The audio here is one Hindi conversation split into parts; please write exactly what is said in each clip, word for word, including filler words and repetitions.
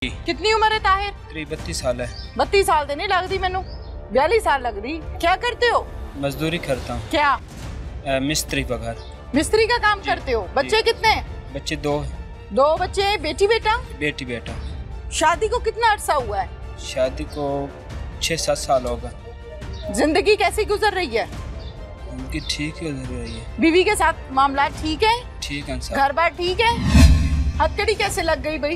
कितनी उम्र है ताहिर? करीब बत्तीस साल है। बत्तीस साल तो नहीं लगती मैनू, बयालीस साल लग रही। क्या करते हो? मजदूरी करता हूँ। क्या? आ, मिस्त्री पगार। मिस्त्री का काम करते हो? बच्चे कितने? बच्चे दो। दो बच्चे, बेटी बेटा? बेटी बेटा। शादी को कितना अरसा हुआ है? शादी को छह सात साल होगा। जिंदगी कैसी गुजर रही है? उनकी ठीक है गुजर रही है। बीवी के साथ मामला ठीक है? ठीक है। घर बार ठीक है? हथकड़ी कैसे लग गई भाई?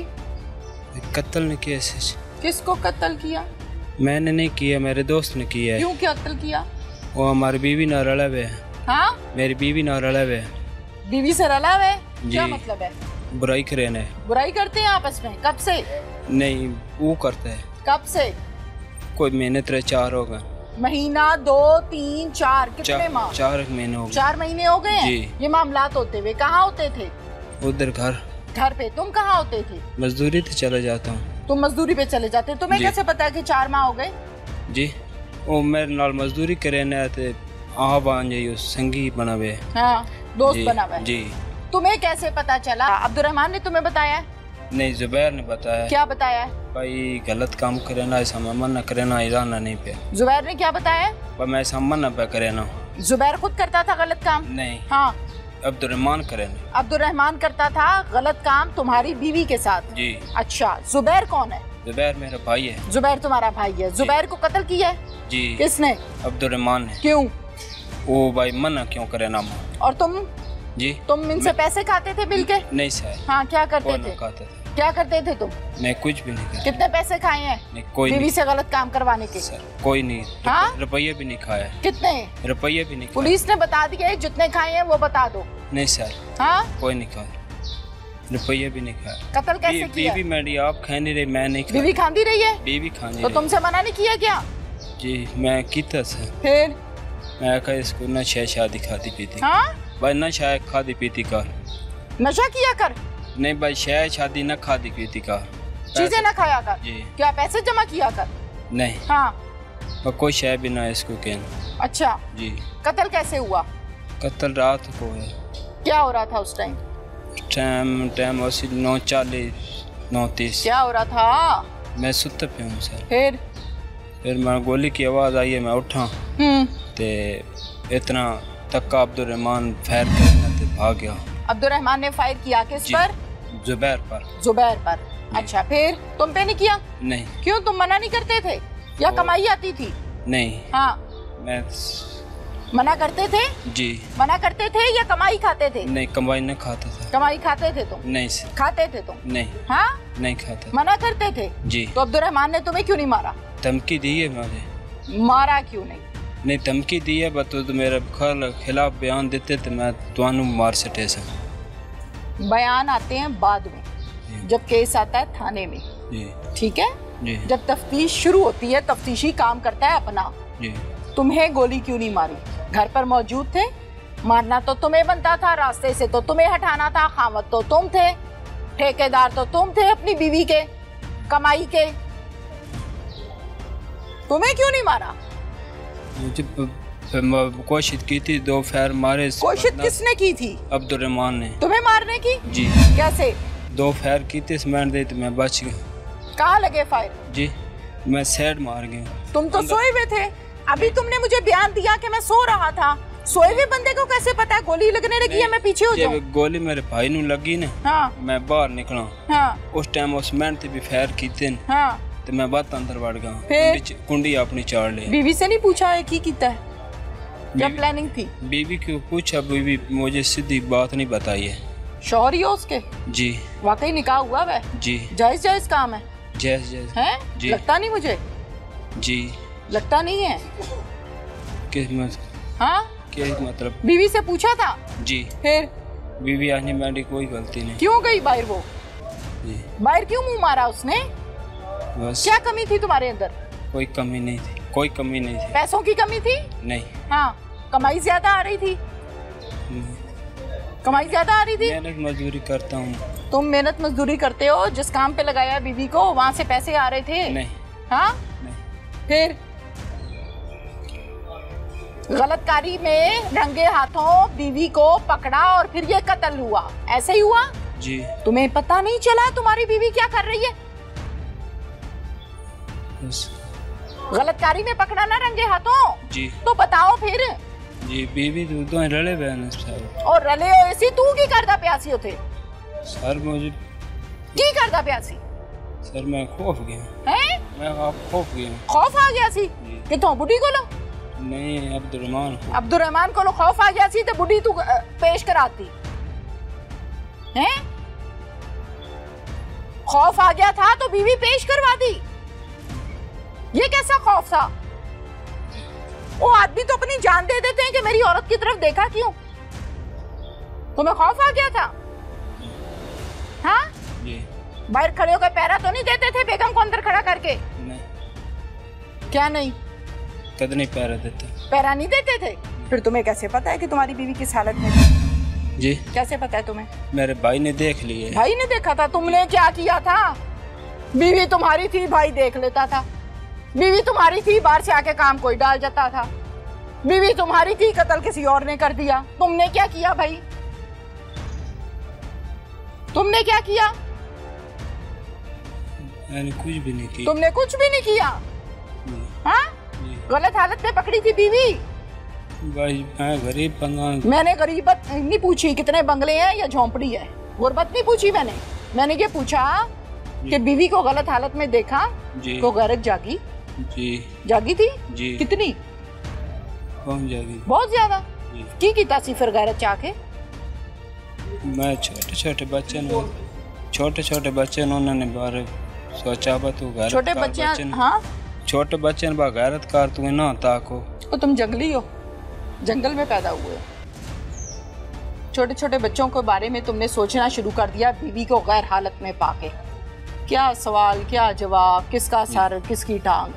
कत्ल ने किया। किसको कत्ल किया? मैंने नहीं किया, मेरे दोस्त ने किया है। क्यों क्या कत्ल किया? वो हमारी बीवी ना रला हुए है। हाँ? मेरी बीवी ना रला हुए है। बीवी से रला हुए? क्या मतलब है? बुराई करे ने। बुराई करते हैं आपस में? कब से? नहीं, वो करता है। कब से? कोई महीने तरह चार होगा। महीना, दो, तीन, चार, कितने माह? चार महीने हो गए। चार महीने हो गए हैं? जी। ये मामलात होते हुए कहाँ होते थे? उधर घर। घर पे? तुम कहाँ होते थे? मजदूरी तो चला जाता हूँ। तुम मजदूरी पे चले जाते? तुम्हें कैसे पता है कि चार माह हो गए? जी, वो मेरे नाल मजदूरी करे ने आते आ बान जाइयो संगी बना हुए। हाँ, दोस्त बना हुआ है। जी। तुम्हें कैसे पता चला? अब्दुर्रहमान ने तुम्हें बताया? नहीं, जुबैर ने बताया। क्या बताया? भाई गलत काम करे ना, ऐसा मना करे ना, इराना नहीं पे। जुबैर ने क्या बताया? पर मैं ऐसा मना पे करे ना। जुबैर खुद करता था गलत काम? नहीं। हाँ, अब्दुर्रहमान करे ना। अब्दुर्रहमान करता था गलत काम तुम्हारी बीवी के साथ? जी। अच्छा, जुबैर कौन है? जुबैर मेरा भाई है। जुबैर तुम्हारा भाई है? जुबैर को कत्ल किया है? जी। किसने? अब्दुर्रहमान ने। क्यों? वो भाई मना क्यों करे ना। और तुम? जी। तुम इनसे पैसे खाते थे मिल के? नहीं सर। हाँ, क्या करते थे? खाते थे। क्या करते थे तुम? मैं कुछ भी नहीं करता। कितने पैसे खाए हैं नहीं, कोई बीवी नहीं। से गलत काम करवाने के? सर, कोई नहीं। हाँ? रुपये भी नहीं खाया। कितने रुपये भी नहीं खाया। पुलिस ने बता दिया है, जितने खाए हैं वो बता दो। नहीं सर। हाँ? कोई नहीं खाया, रुपये भी नहीं खाया। कत्ल कैसे बी, किया? बीवी मेरी आप खा नहीं रही, मैं नहीं खाया। बीवी खाती रही है? बीवी खानी तो तुमसे मना नहीं किया क्या? जी, मैं किता सर। फिर? मैं कहा इसको ना शायद शादी खाती पीती। हाँ? भाई ना शायद खाती पीती का। नशा किया कर? नहीं भाई, शायद शादी ना खाती पीती का। चीजें ना खाया कर? जी। क्या पैसे जमा किया कर? नहीं। हाँ। और कोई शायद भी ना इसको कहना। अच्छा जी। कत्ल कैसे हुआ? कत्ल रात को है। क्या हो रहा था उस टाइम? टाइम टाइम अस्सी नौ चालीस नौ तीस। क्या हो रहा था? मैं सुते पे हूँ सर। फिर? फिर मैं गोली की आवाज़ आई है, मैं उठा हम्म। ते इतना तक्का अब्दुर्रहमान फायर करना ते भाग गया। अब्दुर्रहमान ने फायर किया किस पर? जुबैर पर। जुबैर पर। अच्छा, फिर तुम पे नहीं किया? नहीं। क्यों, तुम मना नहीं करते थे या कमाई आती थी? नहीं। हाँ, मैं मना करते थे? जी। मना करते थे या कमाई खाते थे? नहीं, कमाई नहीं खाता था। कमाई खाते थे तुम? नहीं सर। खाते थे तुम? नहीं। हाँ? नहीं खाता। मना करते थे? जी। तो अब्दुर्रहमान ने तुम्हें क्यों नहीं मारा? धमकी दी है मुझे। मारा क्यों नहीं? नहीं, धमकी दी है, बस तो मेरे खिलाफ बयान देते तो मैं तुहानू मार सटे सर। बयान आते हैं बाद में, जब केस आता है थाने में। जी। ठीक है? जी। जब तफ्तीश शुरू होती है, तफ्तीशी काम करता है अपना। जी। तुम्हें गोली क्यों नहीं मारी? घर पर मौजूद थे, मारना तो तुम्हें बनता था, रास्ते से तो तुम्हें हटाना था, खामत तो तुम थे, ठेकेदार तो तुम थे अपनी बीवी के, कमाई के। तुम्हें क्यों नहीं मारा? मुझे कोशिश की थी, दो फायर मारे। कोशिश किसने की थी? अब्दुर्रहमान ने। तुम्हें मारने की? जी। कैसे? दो फायर की थी, स्मैट दे तो मैं बच गया। कहाँ लगे फायर? जी, मैं साइड मार गया। तुम तो सोए हुए थे। अभी तुमने मुझे बयान दिया कि मैं सो रहा था। सोए हुए बंदे को कैसे पता है गोली लगने लगी है, मैं पीछे हो जाऊं? गोली मेरे भाई नू लगी ना। हाँ। मैं बाहर निकला। हाँ। उस टाइम उस स्मैट ते भी फायर की थी। हाँ। तो मैं बात अंदर बढ़ गया। फिर? कुंडी अपनी चाड़ ली। बीवी से नहीं पूछा है की कितना है? क्या प्लानिंग थी? बीवी को पूछा, बीवी मुझे सीधी बात नहीं बताई है। शौहर ही हो उसके? जी। वाकई निकाह हुआ वै? जी। जायज जायज काम है? जायज जायज है? जी। लगता नहीं मुझे। जी। लगता नहीं है? किस मत हाँ? क्या मतलब? बीवी से पूछा था? जी। फिर? बीवी आने मेरी कोई गलती नहीं। क्यों गई बाहर वो? जी। बाहर क्यों मुंह मारा उसने? बस। क्या कमी थी तुम्हारे अंदर? कोई कमी नहीं थी, कोई कमी नहीं थी। पैसों की कमी थी? नहीं। हाँ, कमाई ज्यादा आ रही थी? नहीं। कमाई ज्यादा आ रही थी? मेहनत मजदूरी करता हूँ। तुम मेहनत मजदूरी करते हो, जिस काम पे लगाया बीवी को वहाँ से पैसे आ रहे थे? नहीं। हाँ? नहीं। फिर? गलतकारी में रंगे हाथों बीवी को पकड़ा और फिर ये कत्ल हुआ, ऐसे ही हुआ? जी। तुम्हें पता नहीं चला तुम्हारी बीवी क्या कर रही है? बस। गलतकारी में पकड़ा ना रंगे हाथों। जी तो बताओ फिर। जी बीवी तो रले बहन सर। और रले हो ऐसी तू की करदा प्यासी होते सर मुझे की करदा प्यासी सर मैं खौफ गया हैं मैं आप खौफ गया खौफ आ गया सी कितों बुढ़ी को लो नहीं अब्दुलरहमान अब्दुलरहमान को लो खौफ आ गया सी ते बुढ़ी तू पेश कराती हैं खौफ आ गया था तो बीवी पेश करवा दी ये कैसा खौफ था वो आदमी तो अपनी जान दे देते हैं कि मेरी औरत की तरफ देखा क्यों तुम्हें खौफ आ गया था हाँ जी बाहर खड़े होकर पैरा तो नहीं देते थे बेगम को अंदर खड़ा करके नहीं क्या नहीं कद नहीं पैरा देते पैरा नहीं देते थे फिर तुम्हें कैसे पता है कि तुम्हारी बीवी किस हालत में थी जी कैसे पता है तुम्हें मेरे भाई ने देख लिए भाई ने देखा था तुमने क्या किया था बीवी तुम्हारी थी भाई देख लेता था बीवी तुम्हारी थी बाहर से आके काम कोई डाल जाता था बीवी तुम्हारी थी कत्ल किसी और ने कर दिया तुमने क्या किया भाई तुमने क्या किया मैंने कुछ भी नहीं किया तुमने कुछ भी नहीं किया हाँ गलत हालत में पकड़ी थी बीवी भाई मैं गरीब बंदा मैंने गरीबत नहीं पूछी कितने बंगले हैं या झोंपड़ी है गुर्बत नहीं पूछी मैंने मैंने ये पूछा कि बीवी को गलत हालत में देखा जी तो गैरत जागी जी जागी थी जी कितनी कौन जागी बहुत ज्यादा जी की कीता सी फिर गैरत चाके मैं छोटे छोटे बच्चे ने छोटे छोटे बच्चे ने उन्होंने बाहर सोचा बा तू गैरत छोटे कार बच्चे बच्चे ने- हाँ छोटे बच्चे ने बा गैरत कार तू ना ताको तो तुम जंगली हो जंगल में पैदा हुए हो छोटे छोटे बच्चों के बारे में तुमने सोचना शुरू कर दिया बीवी को गैर हालत में पाके क्या सवाल क्या जवाब किसका सर किसकी टांग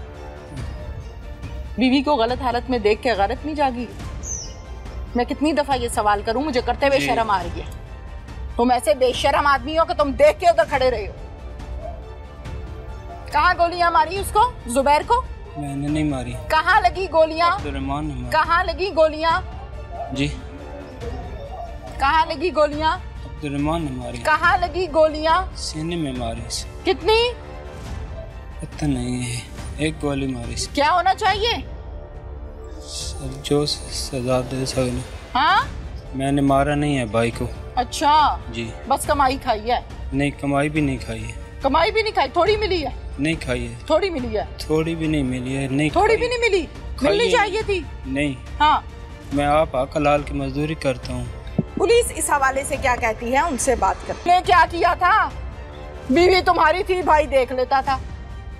बीवी को गलत हालत में देख के गैरत नहीं जागी मैं कितनी दफा ये सवाल करूं मुझे करते हुए शर्म आ रही है तुम ऐसे बेशर्म आदमी हो कि तुम देख के उधर खड़े रहे हो कहाँ गोलियां मारी उसको जुबैर को मैंने नहीं मारी कहाँ लगी गोलियां अब्दुलरहमान ने मारी कहाँ लगी गोलियां जी कहाँ लगी गोलियां अब्दुलरहमान ने मारी कहाँ लगी गोलियां सीने में मारी कितनी पता नहीं है एक गोली मारी क्या होना चाहिए सर जो सजा दे सकने हाँ मैंने मारा नहीं है भाई को अच्छा जी बस कमाई खाई है नहीं कमाई भी नहीं खाई है कमाई भी नहीं खाई थोड़ी मिली है नहीं खाई है थोड़ी मिली है थोड़ी भी नहीं मिली है नहीं थोड़ी खाई भी नहीं मिली खाई मिलनी है। चाहिए थी नहीं हाँ मैं आप हलाल की मजदूरी करता हूँ पुलिस इस हवाले से क्या कहती है उनसे बात कर क्या किया था बीवी तुम्हारी थी भाई देख लेता था